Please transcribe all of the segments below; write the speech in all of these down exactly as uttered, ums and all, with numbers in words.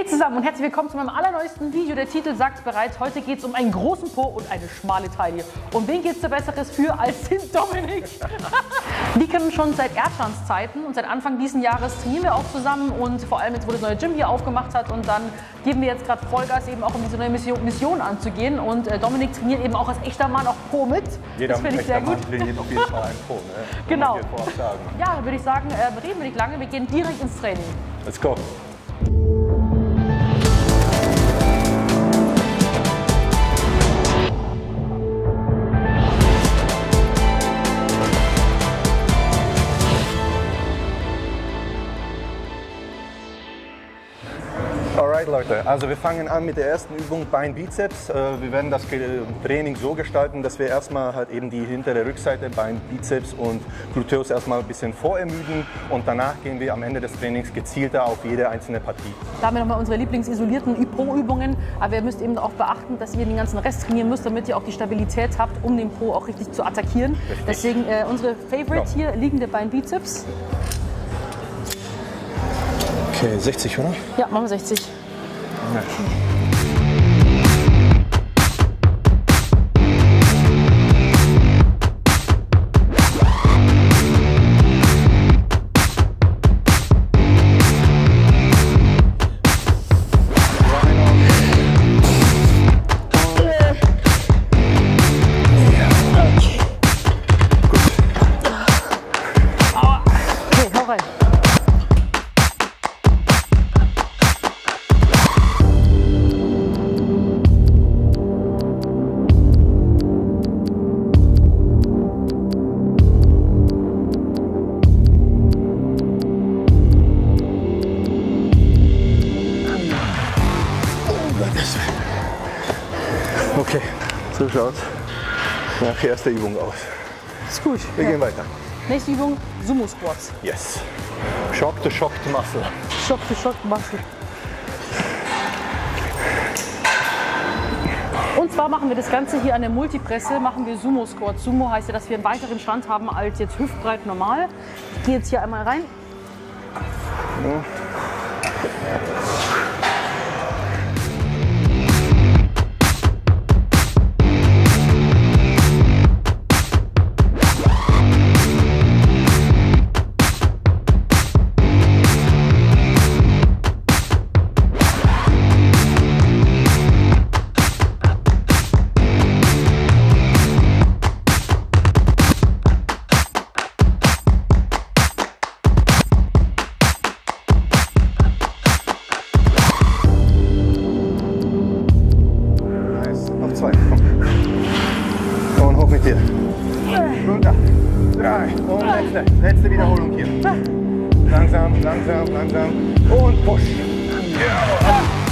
zusammen und herzlich willkommen zu meinem allerneuesten Video. Der Titel sagt es bereits, heute geht es um einen großen Po und eine schmale Taille. Und wen geht es da Besseres für als den Dominik? Wir kennen uns schon seit Erdschans Zeiten und seit Anfang dieses Jahres trainieren wir auch zusammen und vor allem jetzt, wo das neue Gym hier aufgemacht hat, und dann geben wir jetzt gerade Vollgas eben auch, um diese neue Mission, Mission anzugehen, und äh, Dominik trainiert eben auch als echter Mann auch Po mit. Jeder das finde ich sehr gut. Mann trainiert auf jeden Fall einen Po, ne? Genau. Ja, würde ich sagen, äh, reden wir nicht lange, wir gehen direkt ins Training. Let's go. Alright Leute, also wir fangen an mit der ersten Übung Bein-Bizeps. Wir werden das Training so gestalten, dass wir erstmal halt eben die hintere Rückseite, Bein-Bizeps und Gluteus erstmal ein bisschen vorermüden, und danach gehen wir am Ende des Trainings gezielter auf jede einzelne Partie. Da haben wir nochmal unsere lieblingsisolierten Po-Übungen, aber ihr müsst eben auch beachten, dass ihr den ganzen Rest trainieren müsst, damit ihr auch die Stabilität habt, um den Po auch richtig zu attackieren. Richtig. Deswegen äh, unsere Favorite hier, liegende Bein-Bizeps. Okay, sechzig, oder? Ja, machen wir sechzig. Ja. Okay, so schaut nach erster Übung aus. Ist gut. Wir ja. gehen weiter. Nächste Übung, Sumo Squats. Yes. Shock to shock to muscle. Shock to shock to muscle. Und zwar machen wir das Ganze hier an der Multipresse, machen wir Sumo Squats. Sumo heißt ja, dass wir einen weiteren Stand haben als jetzt hüftbreit normal. Ich gehe jetzt hier einmal rein. Ja. Zwei, komm. Und hoch mit dir. Runter. Drei. Und letzte. Letzte Wiederholung hier. Langsam, langsam, langsam. Und push. Ja.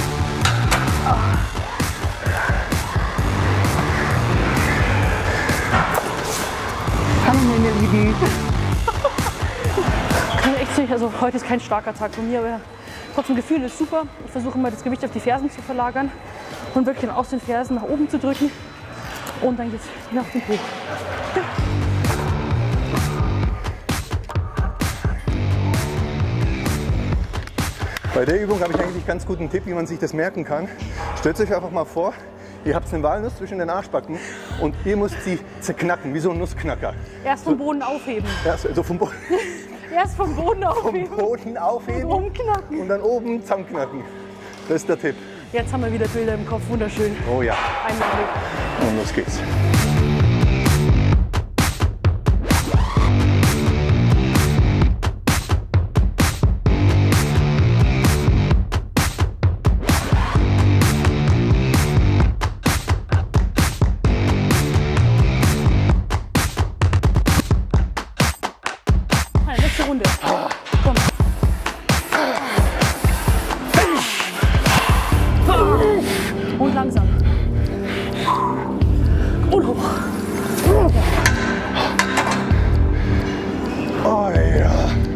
Kann ich echt nicht, also heute ist kein starker Tag von mir, aber trotzdem Gefühl ist super. Ich versuche immer das Gewicht auf die Fersen zu verlagern und wirklich aus den Fersen nach oben zu drücken, und dann geht es nach dem Po. Bei der Übung habe ich eigentlich ganz guten Tipp, wie man sich das merken kann. Stellt euch einfach mal vor, ihr habt eine Walnuss zwischen den Arschbacken und ihr müsst sie zerknacken, wie so ein Nussknacker. Erst vom Boden aufheben. Erst, also vom Boden. Erst vom Boden aufheben. Vom Boden aufheben und rumknacken. Und dann oben zusammenknacken. Das ist der Tipp. Jetzt haben wir wieder Bilder im Kopf, wunderschön. Oh ja. Einmalig. Und los geht's. Eine letzte Runde. Komm. Und langsam. Und hoch. Oh ja.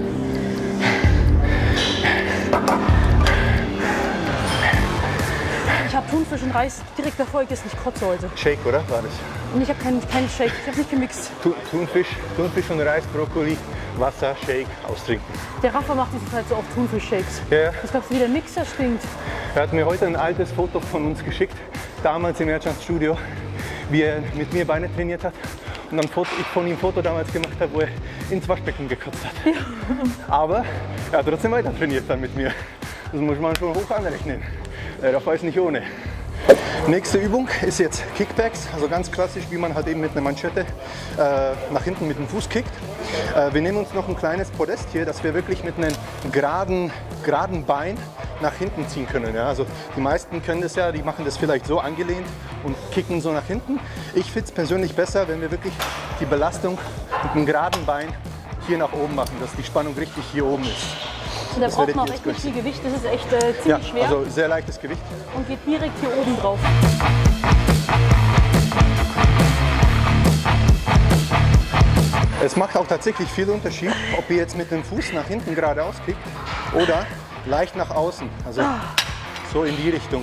Ich habe Thunfisch und Reis direkt davor gegessen. Ich kotze heute. Shake, oder? War das? Und ich habe keinen kein Shake. Ich habe nicht gemixt. Thunfisch, Thunfisch und Reis, Brokkoli, Wasser, Shake, austrinken. Der Rafa macht diese Zeit so oft Thunfisch-Shakes. Ja. Ich glaube, wie der Mixer stinkt. Er hat mir heute ein altes Foto von uns geschickt, damals im Erdschanzstudio, wie er mit mir Beine trainiert hat. Und dann ich von ihm ein Foto damals gemacht habe, wo er ins Waschbecken gekotzt hat. Ja. Aber er hat trotzdem weiter trainiert dann mit mir. Das muss man schon hoch anrechnen. Der Rafa ist nicht ohne. Nächste Übung ist jetzt Kickbacks, also ganz klassisch, wie man halt eben mit einer Manschette äh, nach hinten mit dem Fuß kickt. Äh, wir nehmen uns noch ein kleines Podest hier, dass wir wirklich mit einem geraden, geraden Bein nach hinten ziehen können. Ja? Also die meisten können das ja, die machen das vielleicht so angelehnt und kicken so nach hinten. Ich finde es persönlich besser, wenn wir wirklich die Belastung mit einem geraden Bein hier nach oben machen, dass die Spannung richtig hier oben ist. Und da braucht man auch echt nicht viel Gewicht, das ist echt äh, ziemlich ja, schwer. Also sehr leichtes Gewicht. Und geht direkt hier oben drauf. Es macht auch tatsächlich viel Unterschied, ob ihr jetzt mit dem Fuß nach hinten geradeaus kickt oder leicht nach außen, also so in die Richtung.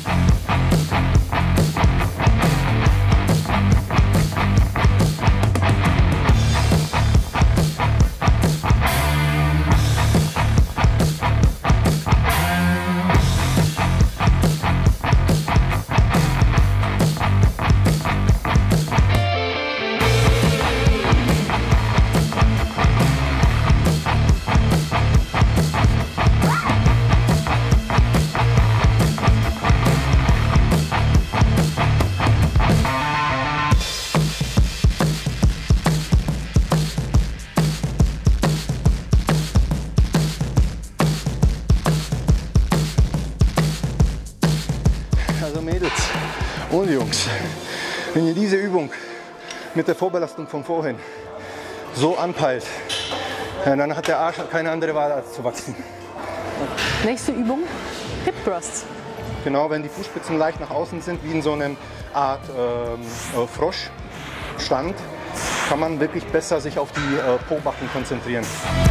Also Mädels und Jungs, wenn ihr diese Übung mit der Vorbelastung von vorhin so anpeilt, ja, dann hat der Arsch keine andere Wahl als zu wachsen. Nächste Übung, Hip Thrusts. Genau, wenn die Fußspitzen leicht nach außen sind, wie in so einer Art ähm, Froschstand, kann man wirklich besser sich auf die äh, Po-Backen konzentrieren.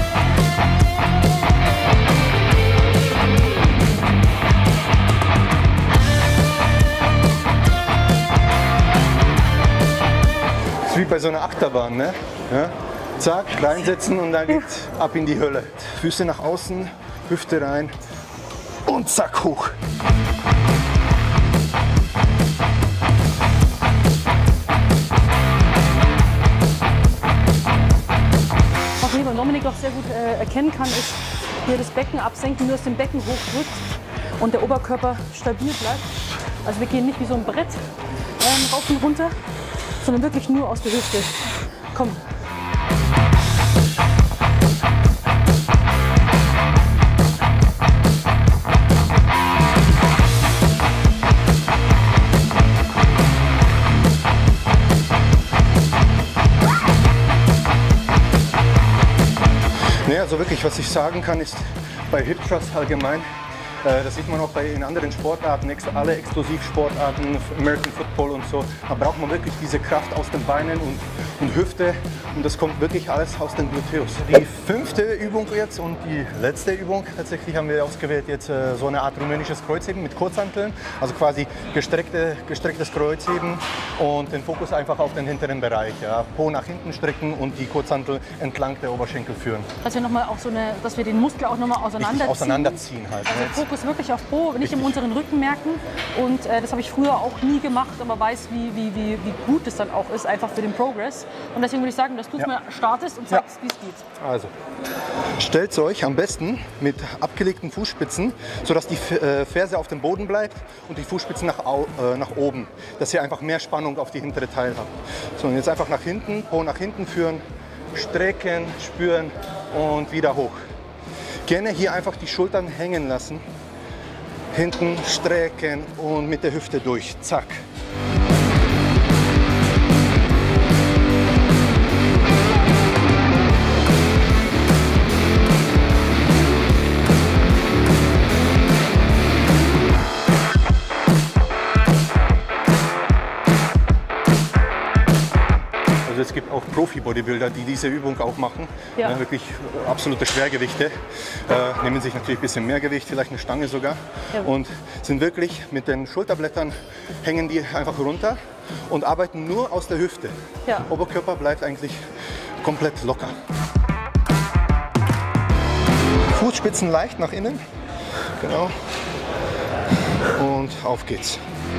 Wie bei so einer Achterbahn, ne? Ja? Zack, reinsetzen und dann geht's ab in die Hölle. Füße nach außen, Hüfte rein und zack, hoch. Was ich bei Dominik auch sehr gut äh, erkennen kann, ist, wie er das Becken absenken, nur aus dem Becken hochdrückt und der Oberkörper stabil bleibt. Also wir gehen nicht wie so ein Brett ähm, rauf und runter, sondern wirklich nur aus der Hüfte. Komm. Nee, also wirklich, was ich sagen kann, ist bei Hip Thrusts allgemein, das sieht man auch bei in anderen Sportarten, alle Explosivsportarten, American Football und so. Da braucht man wirklich diese Kraft aus den Beinen und, und Hüfte und das kommt wirklich alles aus den Gluteus. Die fünfte Übung jetzt und die letzte Übung tatsächlich haben wir ausgewählt jetzt so eine Art rumänisches Kreuzheben mit Kurzhanteln, also quasi gestreckte, gestrecktes Kreuzheben und den Fokus einfach auf den hinteren Bereich. Ja. Po nach hinten strecken und die Kurzhantel entlang der Oberschenkel führen. Also noch mal auch so eine, dass wir den Muskel auch nochmal auseinanderziehen. Auseinanderziehen halt. Also ne? Fokus wirklich auf Po, nicht im unteren Rücken merken. Und äh, das habe ich früher auch nie gemacht, aber weiß, wie, wie, wie, wie gut es dann auch ist, einfach für den Progress. Und deswegen würde ich sagen, dass du es ja. mal startest und zeigst, ja. wie es geht. Also, stellt euch am besten mit abgelegten Fußspitzen, sodass die äh, Ferse auf dem Boden bleibt und die Fußspitzen nach, äh, nach oben, dass ihr einfach mehr Spannung auf die hintere Teil habt. So, und jetzt einfach nach hinten, Po nach hinten führen, strecken, spüren und wieder hoch. Gerne hier einfach die Schultern hängen lassen, hinten strecken und mit der Hüfte durch, zack. Also es gibt auch Profi-Bodybuilder, die diese Übung auch machen, ja. Ja, wirklich absolute Schwergewichte, äh, nehmen sich natürlich ein bisschen mehr Gewicht, vielleicht eine Stange sogar, ja. Und sind wirklich mit den Schulterblättern, hängen die einfach runter und arbeiten nur aus der Hüfte. Ja. Oberkörper bleibt eigentlich komplett locker. Fußspitzen leicht nach innen, genau. und auf geht's.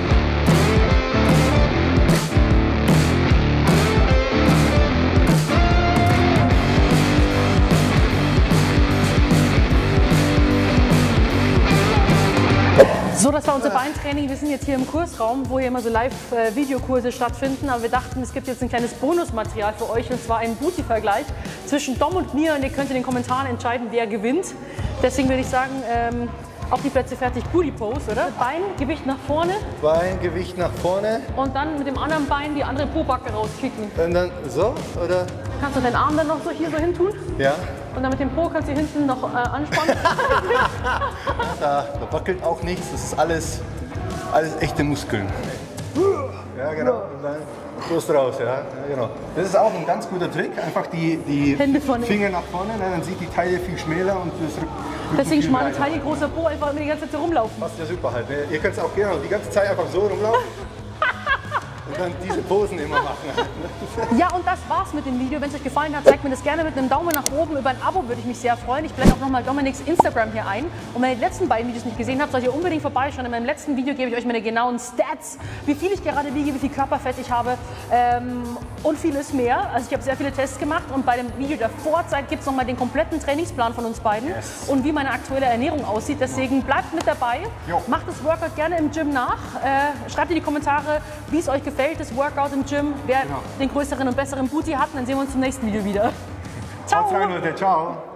So, das war unser Beintraining. Wir sind jetzt hier im Kursraum, wo hier immer so Live-Videokurse stattfinden. Aber wir dachten, es gibt jetzt ein kleines Bonusmaterial für euch, und zwar einen Booty-Vergleich zwischen Dom und mir. Und ihr könnt in den Kommentaren entscheiden, wer gewinnt. Deswegen würde ich sagen, ähm, auf die Plätze fertig, Booty-Pose, oder? Bein, Gewicht nach vorne. Bein, Gewicht nach vorne. Und dann mit dem anderen Bein die andere Po-Backe rauskicken. Und dann so, oder? Kannst du deinen Arm dann noch so hier so hin tun? Ja. Und dann mit dem Po kannst du hinten noch äh, anspannen. Da, da wackelt auch nichts, das ist alles, alles echte Muskeln. Ja, genau. Und dann Brust raus, ja. Ja, genau. Das ist auch ein ganz guter Trick, einfach die, die Hände vorne. Finger nach vorne, ne? Dann sieht die Taille viel schmäler und das Rücken. Deswegen schmale Taille, großer Po, einfach immer die ganze Zeit so rumlaufen. Passt ja super halt. Ne? Ihr könnt es auch gerne die ganze Zeit einfach so rumlaufen. Und dann diese Posen immer machen. Ja, und das war's mit dem Video. Wenn es euch gefallen hat, zeigt mir das gerne mit einem Daumen nach oben. Über ein Abo würde ich mich sehr freuen. Ich blende auch nochmal Dominiks Instagram hier ein. Und wenn ihr die letzten beiden Videos nicht gesehen habt, solltet ihr unbedingt vorbeischauen. In meinem letzten Video gebe ich euch meine genauen Stats, wie viel ich gerade wiege, wie viel Körperfett ich habe ähm, und vieles mehr. Also ich habe sehr viele Tests gemacht, und bei dem Video der Vorzeit gibt es nochmal den kompletten Trainingsplan von uns beiden, yes, und wie meine aktuelle Ernährung aussieht. Deswegen bleibt mit dabei. Jo. Macht das Workout gerne im Gym nach. Äh, schreibt in die Kommentare, wie es euch gefällt, das Workout im Gym, wer genau den größeren und besseren Booty hat. Und dann sehen wir uns zum nächsten Video wieder. Ciao! Ciao.